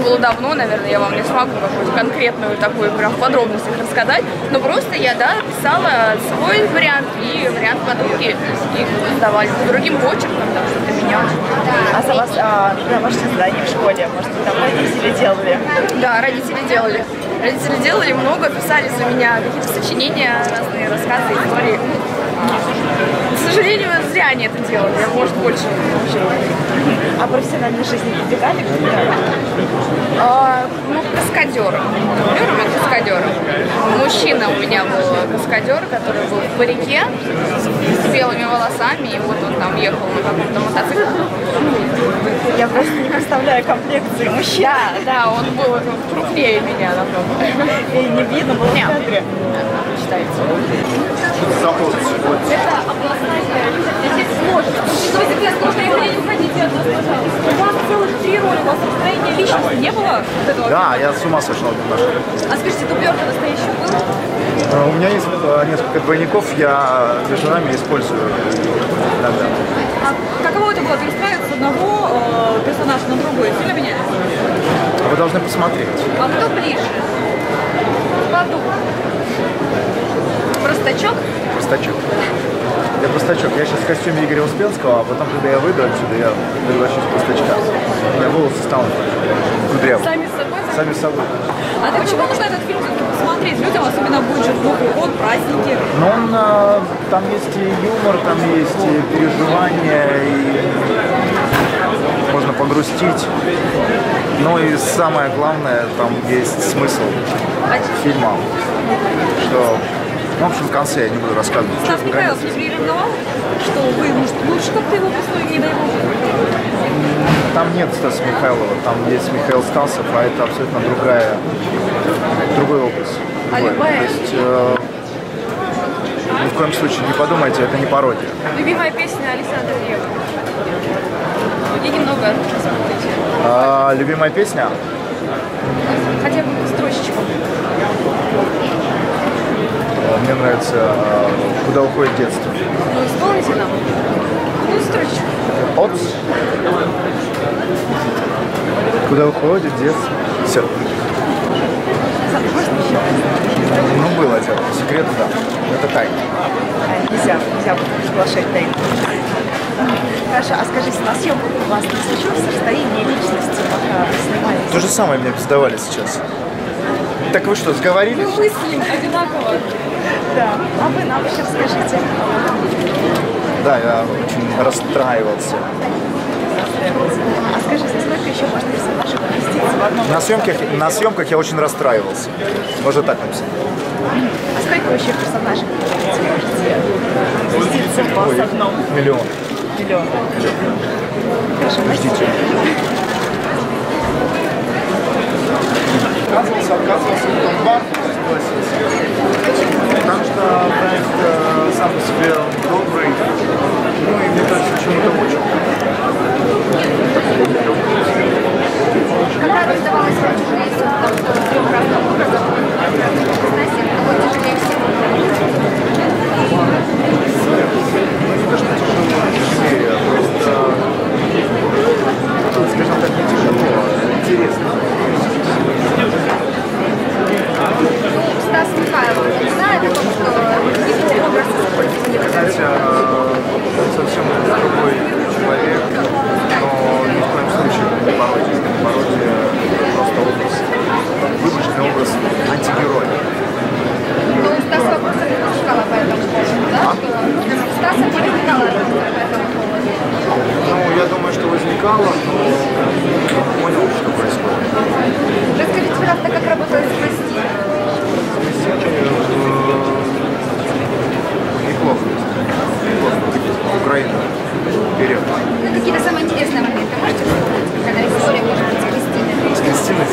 было давно, наверное, я вам не смогу какую-то конкретную такую прям в подробностях рассказать, но просто я, да, писала свой вариант и вариант подруги, их сдавали по другим почеркам, там что-то менялось. А за вас на ваше создание в школе, может быть, там родители делали? Да, родители делали. Родители делали много, писали за меня какие-то сочинения, разные рассказы, истории. К сожалению, зря они это делали, я, может, больше научилась. А в профессиональной жизни прибегали к книге? Ну, каскадером. Каскадером. Мужчина у меня был каскадер, который был в парике с белыми волосами, и вот он там ехал на каком-то мотоцикле. Я просто не представляю комплекции мужчин. Да, он был крупнее меня намного. И не видно было в кадре. Считается. Это областная здесь сложно. Здесь сложно не уходите от нас, пожалуйста. У вас целых 3 роли, у вас построение личности не было? Вот этого? Да, я с ума сошел немножко. А скажите, дублерка настоящий был? У меня есть несколько двойников, я между нами использую иногда. А каково это было перестраиваться с одного персонажа на другой? Сильно менялись? Вы должны посмотреть. А кто ближе? Подумай. Простачок? Простачок. Я простачок. Я сейчас в костюме Игоря Успенского, а потом, когда я выйду отсюда, я превращусь в простачка. У меня волосы станут кудрявые. Сами с собой? Сами с собой. А ты почему нужно этот фильм посмотреть? Людям, особенно будет же Новый год, праздники. Но он, там есть и юмор, там есть и переживания, и можно погрустить. Но и самое главное, там есть смысл фильма, что, в общем, в конце я не буду рассказывать. Стас Михайлов не переревновал, что вы, может, лучше как-то его просто не дай бог? Там нет Стаса Михайлова, там есть Михаил Стасов, а это абсолютно другой образ. А любая? То есть, ни в коем случае не подумайте, это не пародия. Любимая песня Александра Ревва. И немного рассмотрите. Любимая песня? Хотя бы строчечку. Мне нравится «Куда уходит детство». Ну, исполните нам. Ну, строчечку. От? Куда уходит детство? Все. Ну, было дело. Секрет, да. Это тайна. Нельзя разглашать тайну. Хорошо, а скажите, на съемках у вас не случилось расстояние личности, пока снимали? То же самое мне пиздовали сейчас. Так вы что, сговорились? Мы мыслим одинаково. Да. А вы нам еще расскажите. Да, я очень расстраивался. А скажите, сколько еще можно персонажей поместиться в одном? На съемках я очень расстраивался. Можно так написать. А сколько еще персонажей можете поместиться в вас одном? Миллион. Миллион. Хорошо, Ждите. Отказывался, потом бам, согласился. Потому что проект сам по себе добрый, ну и мне кажется, чему-то очень. Когда раздавалась вам тяжелее всего, потому что 3 разных образов, какой тяжелее всего? Не то, что тяжелее, просто, скажем так, не тяжело, а интересно. Стас Михайлов, не знает о том, что его образ использовали? Знаете, совсем другой человек, но ни в коем случае не пародия. Пародия просто образ, вымышленный образ антигероя. Ну, Стаса просто не возникала по этому поводу, да? Стаса не возникала по этому поводу. Ну, я думаю, что возникало, но понял, что происходит. Расскажите, пожалуйста, как работает с Кристиной? Неплохо. Украина. Вперед. Ну, какие-то самые интересные моменты можете рассказать? Когда история может быть с Кристиной? С Кристиной.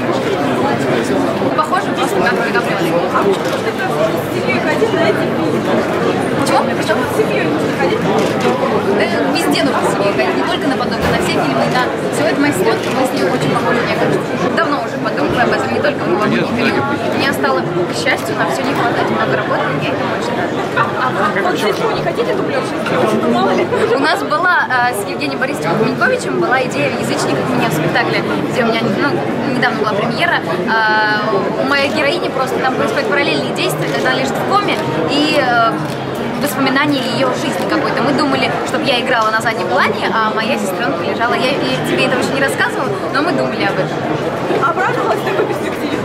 Похоже просто на приготовленный. А может, ты просто с семьей ходить на эти фильмы? Чего? Причем с семьей нужно ходить? Везде нужно с ней ходить, не только на подобные, на все фильмы, на все это моя сестренка, мы с ней очень похожи, мне кажется. Давно уже подруги. вы об этом, не только в новогодние период. Мне стало, к счастью, на все не хватать, много работы, я этому очень рада. А вот здесь не хотите дублерши сделать? Ну, мало ли. У нас была с Евгением Борисовичем Миньковичем была идея язычников у меня в спектакле, где у меня недавно была премьера. У моей героини просто там происходят параллельные действия, когда она лежит в коме и воспоминания ее жизни какой-то. Мы думали, чтобы я играла на заднем плане, а моя сестренка лежала. Я тебе этого еще не рассказывала, но мы думали об этом. Обрадовалась такой перспективе?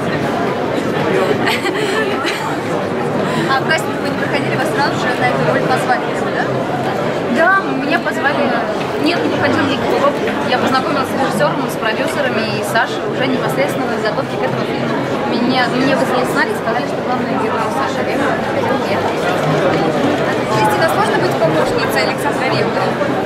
А кастинг вы не проходили, вас сразу же на эту роль позвали, да? Да, меня позвали. Нет, не проходил никакого опыта. Я познакомилась с режиссером, с продюсерами и Сашей уже непосредственно на изготовке к этому фильму. Мне вызвали сценарий и сказали, что главный герой Саша Ревна. Кристина, сложно быть помощницей Александра Ревны?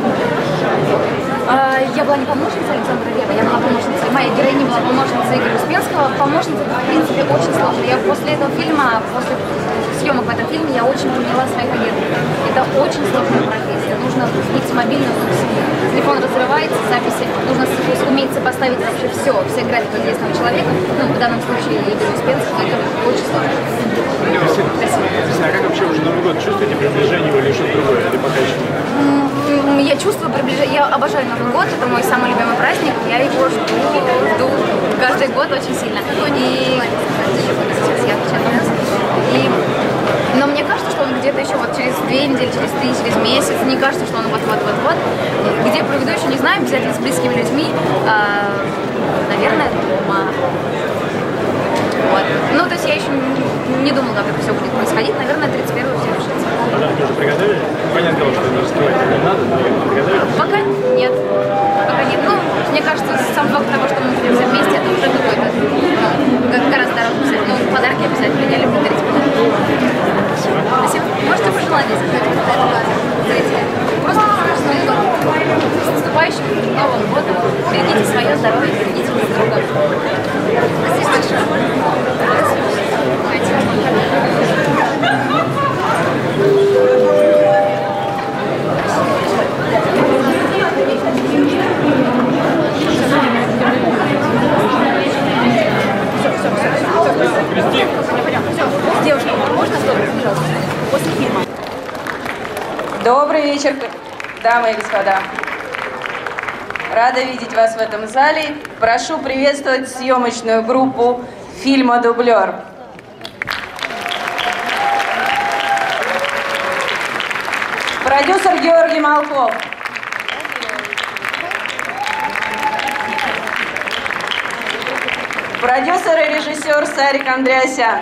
Я была не помощницей Александра Ревы, я была помощницей, моя героиня была помощницей Игоря Успенского. Помощница, в принципе, очень сложно. Я после этого фильма, после съемок в этом фильме, я очень поняла своих агентов. Это очень сложная профессия. Нужно быть мобильным, телефон разрывается, записи, нужно уметь сопоставить вообще все графики известного человека, в данном случае Игоря Успенского, это очень сложно. А как вообще уже Новый год? Чувствуете приближение или что-то другое? Или пока еще нет? Я чувствую приближение, я обожаю Новый год, это мой самый любимый праздник, я его жду каждый год очень сильно. Но мне кажется, что он где-то еще вот через 2 недели, через 3, через месяц, не кажется, что он вот-вот-вот-вот. Где проведу, еще не знаю, обязательно с близкими людьми, наверное, дома. Вот. Ну, то есть я еще не думала, как это все будет происходить, наверное, 31-го все решится. Подарки уже приготовили? Понятно, что это раскрывать не надо, но приготовили? Пока нет. Пока нет. Ну, мне кажется, сам факт того, что мы будем все вместе, это уже какой-то гораздо дороже писать. Ну, подарки обязательно. Я люблю дарить подарки. Спасибо. Спасибо. Можете пожелать зрителям? Просто с наступающим Новым годом. Берегите свое здоровье, берегите друг друга. Спасибо большое. Девушка, можно что-то, пожалуйста, после фильма? Добрый вечер, дамы и господа. Рада видеть вас в этом зале. Прошу приветствовать съемочную группу фильма «Дублер». Продюсер Георгий Малков. Продюсер и режиссер Сарик Андреасян.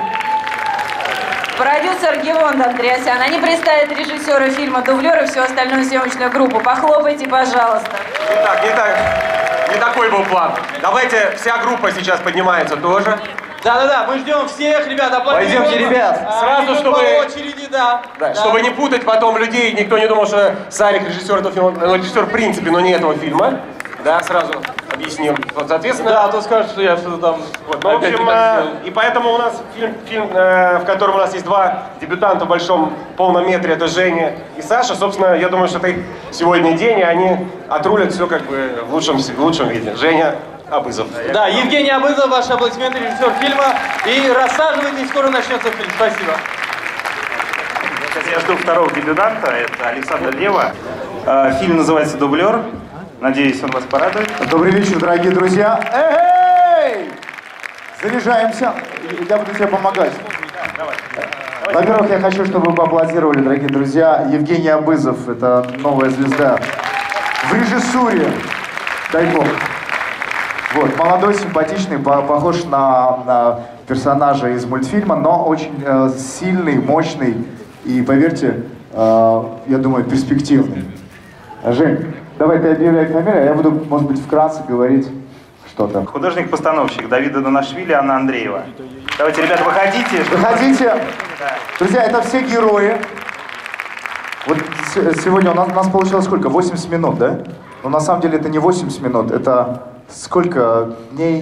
Продюсер Гевонд Андреасян. Они представят режиссера фильма «Дублер» и всю остальную съемочную группу. Похлопайте, пожалуйста. Не такой был план. Давайте вся группа сейчас поднимается тоже. Да-да-да, мы ждем всех, ребят, аплодируем. Пойдемте, ребят. Сразу, чтобы... По очереди, да. Чтобы не путать потом людей, никто не думал, что Сарик режиссер этого фильма, режиссер в принципе, но не этого фильма. Да, сразу объясним. Вот, соответственно... Да, а то скажут, что я что-то там... Вот, ну, в общем, и поэтому у нас фильм, в котором у нас есть 2 дебютанта в большом полном метре, это Женя и Саша. Собственно, я думаю, что это их сегодня день, и они отрулят все как бы в лучшем виде. Женя Абызов. Да, Евгений Абызов, ваши аплодисменты, режиссер фильма. И рассаживайтесь, скоро начнется фильм. Спасибо. Сейчас я жду 2-го дебютанта, это Александр Рева. Фильм называется «Дублер». Надеюсь, он вас порадует. Добрый вечер, дорогие друзья. Эй! Заряжаемся. Я буду тебе помогать. Во-первых, я хочу, чтобы вы поаплодировали, дорогие друзья. Евгений Абызов, это новая звезда. В режиссуре, дай бог. Вот, молодой, симпатичный, похож на персонажа из мультфильма, но очень сильный, мощный и, поверьте, я думаю, перспективный. Жень, давай ты объявляй фамилию, а я буду, может быть, вкратце говорить что-то. Художник-постановщик Давида Донашвили, Анна Андреева. Давайте, ребята, выходите. Выходите. Друзья, это все герои. Вот сегодня у нас получилось сколько? 80 минут, да? Но на самом деле это не 80 минут, это сколько дней?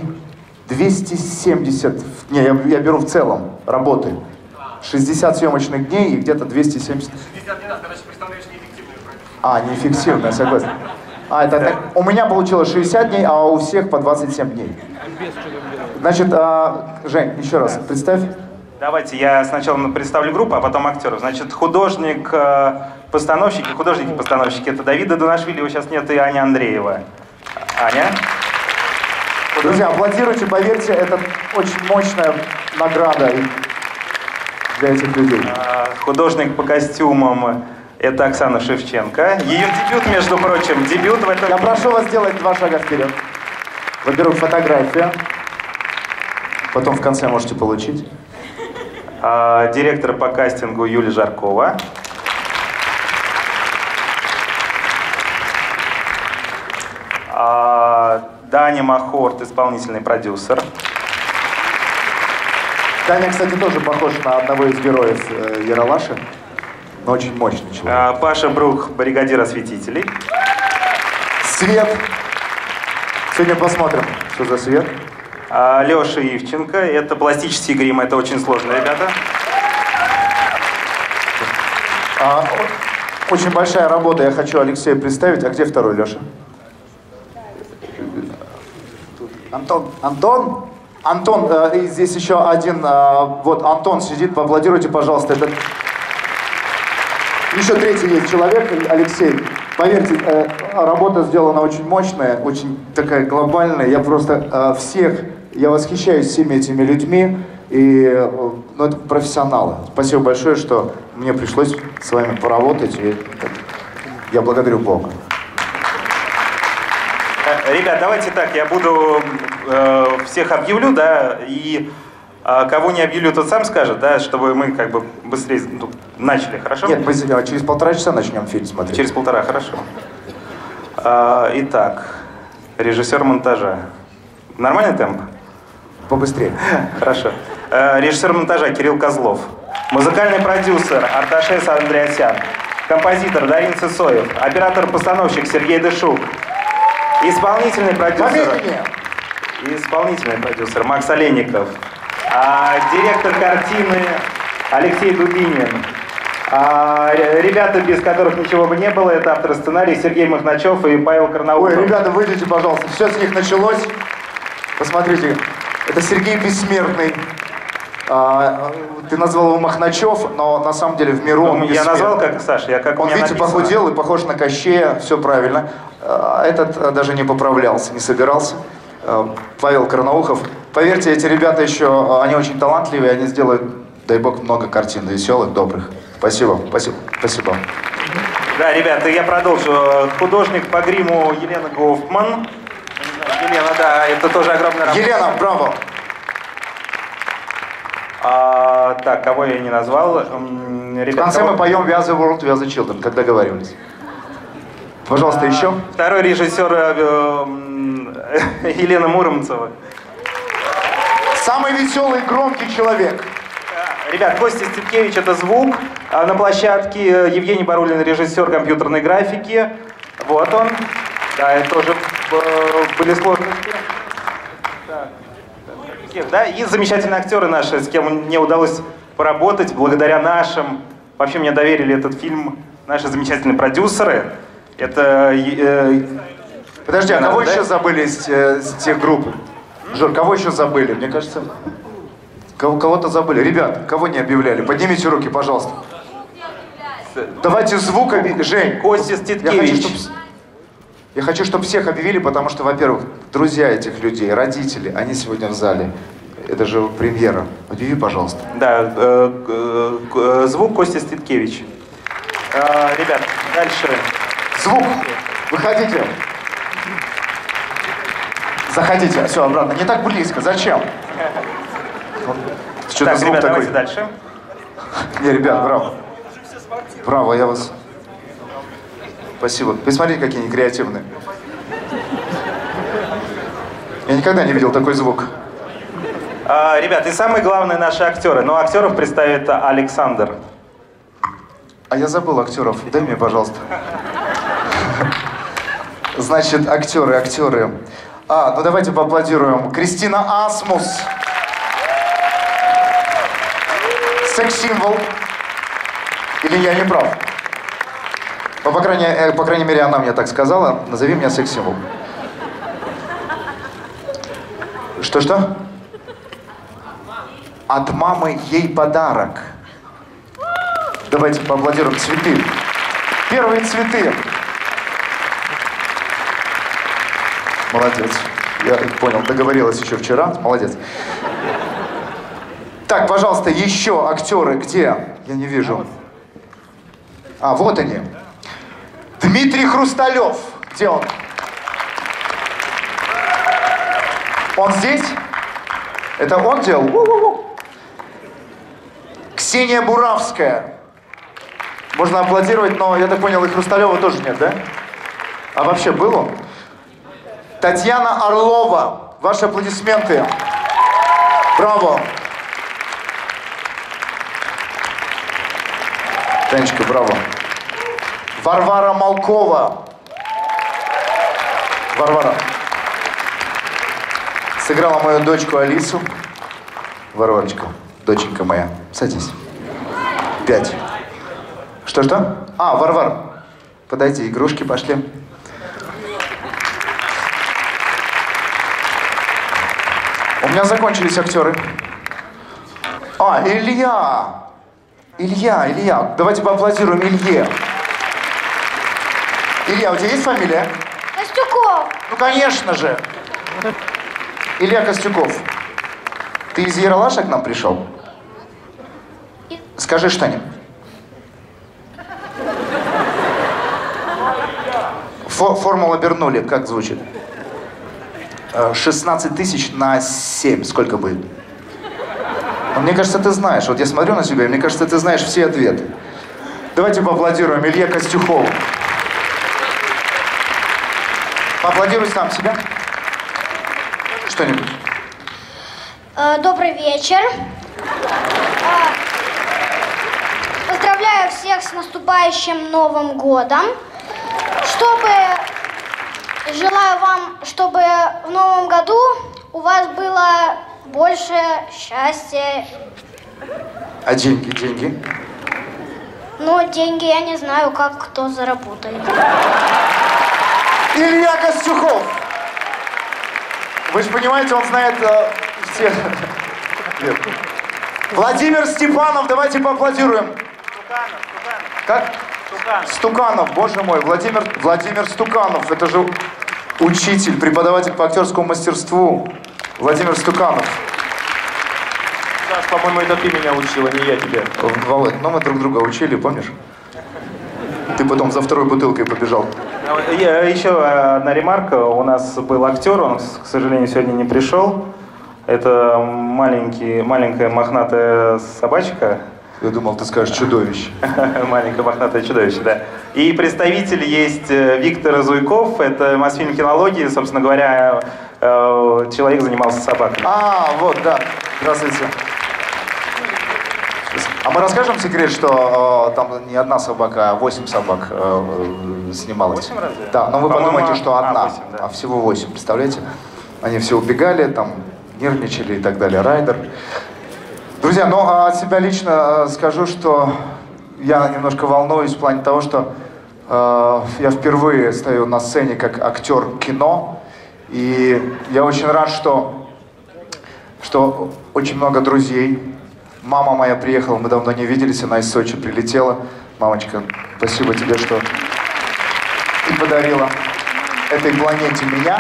270 дней, я беру в целом работы. 60 съемочных дней и где-то 270... 60 не надо, короче, представляешь неэффективную. Неэффективная, согласен. Это так, у меня получилось 60 дней, а у всех по 27 дней. Значит, Жень, еще раз представь. Давайте я сначала представлю группу, а потом актеров. Значит, художники-постановщики это Давида Донашвили, его сейчас нет, и Аня Андреева. Аня? Друзья, аплодируйте, поверьте, это очень мощная награда для этих людей. Художник по костюмам это Оксана Шевченко. Ее дебют, между прочим, дебют в этом... Я прошу вас сделать 2 шага вперед. Во-первых, фотография. Потом в конце можете получить. Директор по кастингу Юлия Жаркова. Даня Махорт, исполнительный продюсер. Даня, кстати, тоже похож на одного из героев Ералаша, но очень мощный человек. Паша Брух, бригадир осветителей. Свет. Сегодня посмотрим, что за свет. Леша Ивченко, это пластический грим, это очень сложно, ребята. Очень большая работа, я хочу Алексея представить. А где второй Леша? Антон, и здесь еще один, вот Антон сидит, поаплодируйте, пожалуйста. Это... Еще третий есть человек, Алексей. Поверьте, работа сделана очень мощная, очень такая глобальная. Я просто я восхищаюсь всеми этими людьми, и это профессионалы. Спасибо большое, что мне пришлось с вами поработать, и я благодарю Бога. Ребят, давайте так, я буду всех объявлю, да, и кого не объявлю, тот сам скажет, да, чтобы мы как бы быстрее начали, хорошо? Нет, мы через 1,5 часа начнем фильм смотреть. Через 1,5, хорошо. Итак, режиссер монтажа. Нормальный темп? Побыстрее. Хорошо. Режиссер монтажа Кирилл Козлов. Музыкальный продюсер Арташес Андреасян. Композитор Дарин Цесоев. Оператор-постановщик Сергей Дышук. Исполнительный продюсер Макс Оленников. Директор картины Алексей Дубинин. Ребята, без которых ничего бы не было, это автор сценария Сергей Махначев и Павел Карнаухов. Ой, ребята, выйдите, пожалуйста. Все с них началось. Посмотрите, это Сергей Бессмертный. Ты назвал его Махначев, но на самом деле в миру он бессмертный. Я назвал как Саша, Он, видите, похудел и похож на Кощея, все правильно. Этот даже не поправлялся, не собирался. Павел Карнаухов. Поверьте, эти ребята еще, они очень талантливые, они сделают, дай бог, много картин веселых, добрых. Спасибо. Да, ребята, я продолжу. Художник по гриму Елена Гофман. Елена, да, это тоже огромная работа. Елена, браво! Так, кого я не назвал? Ребята, в конце мы поем «We are the world, we are the children», как договаривались. Пожалуйста, еще. Второй режиссер Елена Муромцева. Самый веселый, громкий человек. Ребят, Костя Степкевич — это звук на площадке. Евгений Барулин — режиссер компьютерной графики. Вот он. Да, это тоже были сложности. Да, и замечательные актеры наши, с кем мне удалось поработать, благодаря нашим. Вообще мне доверили этот фильм наши замечательные продюсеры. Это... Подожди, а кого еще забыли из тех групп? Жор, кого еще забыли? Мне кажется, кого-то забыли. Ребят, кого не объявляли? Поднимите руки, пожалуйста. Давайте звук объявить. Жень, Костя Стеткевич. Я хочу, чтобы всех объявили, потому что, во-первых, друзья этих людей, родители, они сегодня в зале. Это же премьера. Объяви, пожалуйста. Да, звук Костя Стеткевич. Ребят, дальше. Звук. Выходите. Заходите. Все, обратно. Не так близко. Зачем? Что-то так, звук ребят, такой. давайте дальше. Не, ребят, браво. Браво, я вас... Спасибо. Посмотрите, какие они креативные. Я никогда не видел такой звук. Ребят, и самые главные наши актеры. Но актеров представит Александр. А я забыл актеров. Дай мне, пожалуйста. Значит, актеры. Ну давайте поаплодируем. Кристина Асмус. Секс-символ. Или я не прав? Ну, по крайней мере, она мне так сказала. Назови меня секс-символ. Что-что? От мамы ей подарок. Давайте поаплодируем. Цветы. Первые цветы. Молодец. Я понял, договорилась еще вчера. Молодец. Так, пожалуйста, еще актеры. Где? Я не вижу. А, вот они. Дмитрий Хрусталев. Где он? Он здесь? Это он делал? У-у-у. Ксения Буравская. Можно аплодировать, но, я так понял, и Хрусталева тоже нет, да? А вообще был он? Татьяна Орлова. Ваши аплодисменты. Браво. Танечка, браво. Варвара Малкова. Варвара. Сыграла мою дочку Алису. Варварочка, доченька моя, садись. 5. Что-что? А, Варвар, подойди, игрушки пошли. У меня закончились актеры. А, Илья. Илья. Давайте поаплодируем Илье. Илья, у тебя есть фамилия? Костюков. Ну, конечно же. Илья Костюков. Ты из Ералаша к нам пришел? Скажи что-нибудь. Формулу обернули, как звучит? 16 тысяч на 7. Сколько будет? Ну, мне кажется, ты знаешь. Вот я смотрю на себя, и мне кажется, ты знаешь все ответы. Давайте поаплодируем Илье Костюкову. Поаплодируй сам себя. Что-нибудь. Добрый вечер. Поздравляю всех с наступающим Новым годом. Желаю вам, чтобы в Новом году у вас было больше счастья. А деньги? Ну, деньги я не знаю, как кто заработает. Илья Костюков! Вы же понимаете, он знает всех. Владимир Степанов, давайте поаплодируем. Как? Стуканов, боже мой, Владимир Стуканов, это же учитель, преподаватель по актерскому мастерству. Владимир Стуканов. Саш, по-моему, это ты меня учила, не я тебя. Володь, ну мы друг друга учили, помнишь? Ты потом за второй бутылкой побежал. Еще одна ремарка. У нас был актер, он, к сожалению, сегодня не пришел. Это маленькая мохнатая собачка. Я думал, ты скажешь чудовище. Маленькое мохнатое чудовище, да. И представитель есть Виктор Зуйков. Это Мосфильм кинологии. Собственно говоря, человек занимался собакой. А, вот, да. Здравствуйте. А мы расскажем секрет, что там не одна собака, а 8 собак снималось? 8 разве? Да, но вы подумаете, что одна, 8, да. а всего 8, представляете? Они все убегали, там, нервничали и так далее. Райдер. Друзья, ну, от себя лично скажу, что я немножко волнуюсь в плане того, что я впервые стою на сцене как актер кино. И я очень рад, что очень много друзей. Мама моя приехала, мы давно не виделись, она из Сочи прилетела. Мамочка, спасибо тебе, что ты подарила этой планете меня.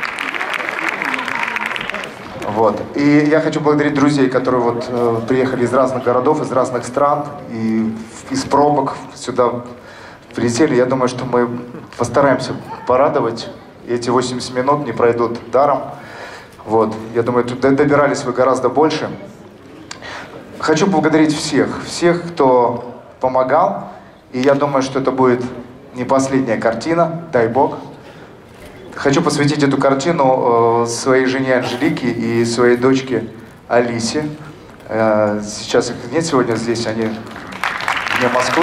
Вот. И я хочу благодарить друзей, которые вот приехали из разных городов, из разных стран, и из пробок сюда прилетели. Я думаю, что мы постараемся порадовать, и эти 80 минут не пройдут даром. Вот. Я думаю, тут добирались вы гораздо больше. Хочу поблагодарить всех, кто помогал, и я думаю, что это будет не последняя картина, дай Бог. Хочу посвятить эту картину своей жене Анжелике и своей дочке Алисе. Сейчас их нет сегодня здесь, они вне Москвы.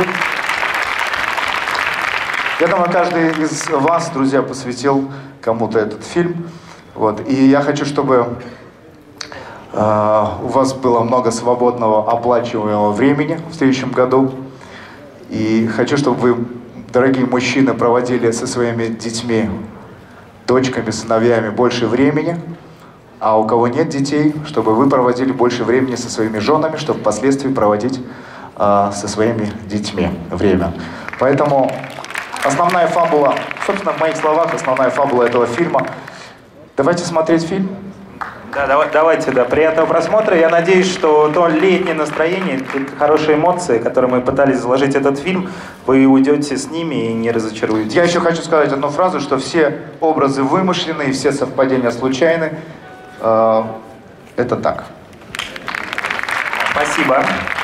Я думаю, каждый из вас, друзья, посвятил кому-то этот фильм. Вот. И я хочу, чтобы у вас было много свободного, оплачиваемого времени в следующем году. И хочу, чтобы вы дорогие мужчины проводили со своими детьми, дочками, сыновьями больше времени, а у кого нет детей, чтобы вы проводили больше времени со своими женами, чтобы впоследствии проводить со своими детьми время. Поэтому основная фабула, собственно, в моих словах, основная фабула этого фильма. Давайте смотреть фильм. Да, давайте, да, приятного просмотра. Я надеюсь, что то летнее настроение, те хорошие эмоции, которые мы пытались заложить в этот фильм, вы уйдете с ними и не разочаруетесь. Я еще хочу сказать одну фразу, что все образы вымышлены и все совпадения случайны. Это так. Спасибо.